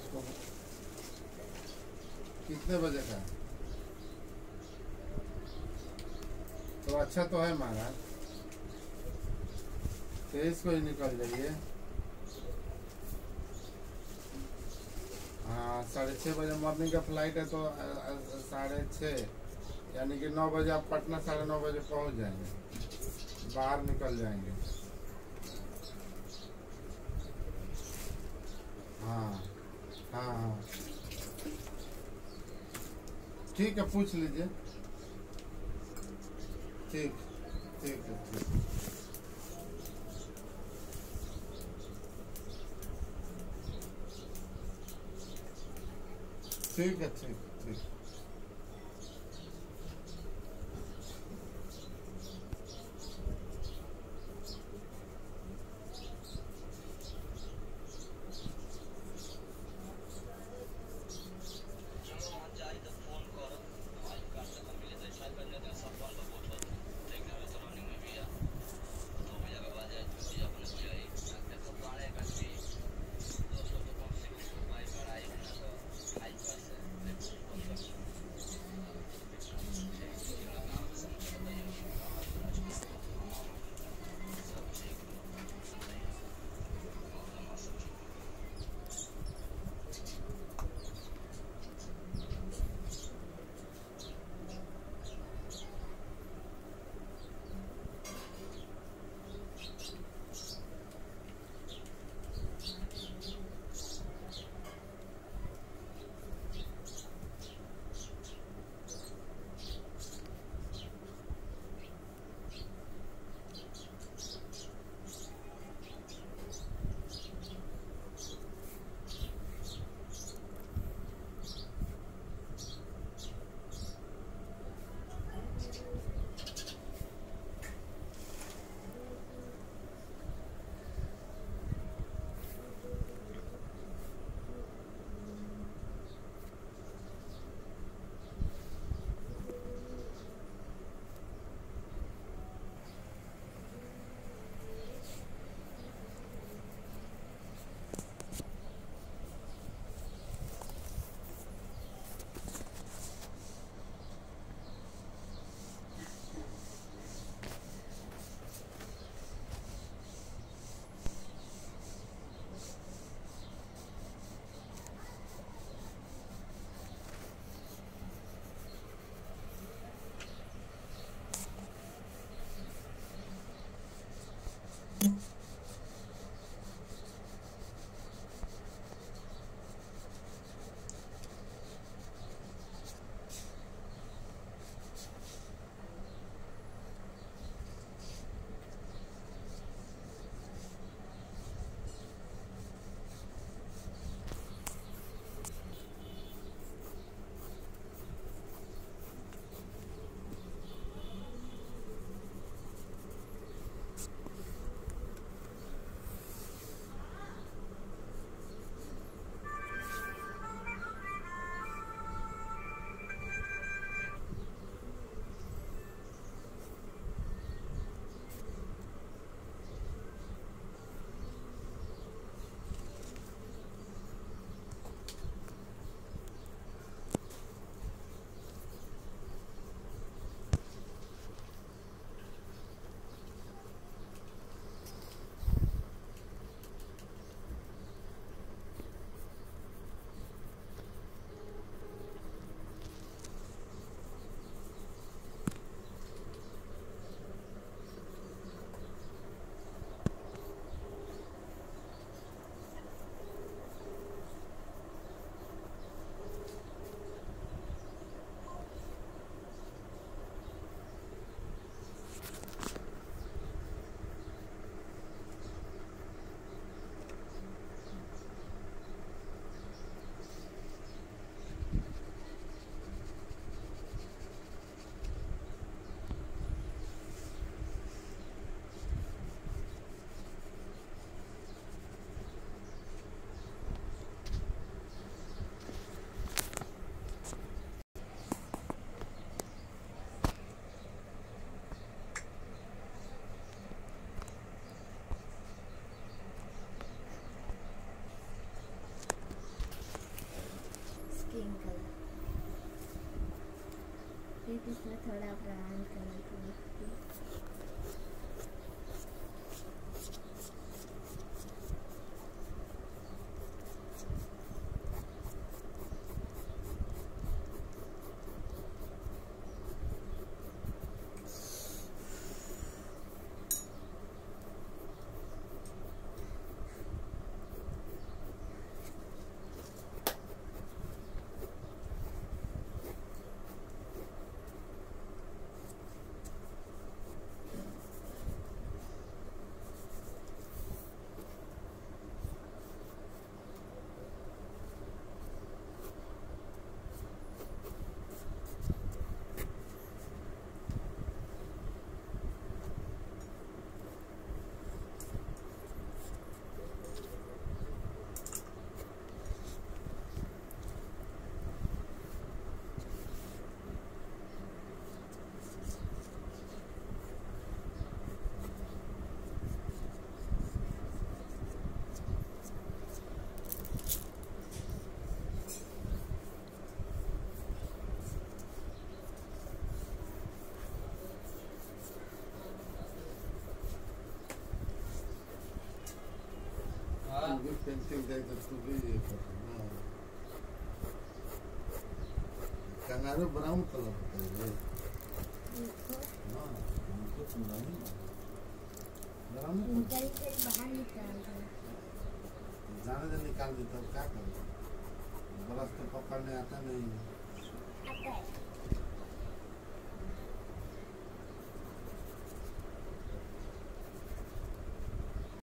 तो कितने बजे का? तो अच्छा तो है महाराज, 23 को ही निकल जाइए। हाँ 6:30 बजे मॉर्निंग का फ्लाइट है, तो 6:30 यानी कि 9 बजे आप पटना 9:30 बजे पहुंच जाएंगे, बाहर निकल जाएंगे। हाँ हाँ हाँ ठीक है, पूछ लीजिए। ठीक ठीक है ठीक। ठीक है ठीक ठीक। थोड़ा ब्राउन कलर का भी पेंटिंग दे तो तू भी ये करना कंगारू ब्राउन कलर होता है ये हाँ हमको सुना नहीं ब्राउन निकल के बाहर निकाल दो जाने दे निकाल दे तब क्या करें ब्रश तो पकड़ने आता नहीं आता है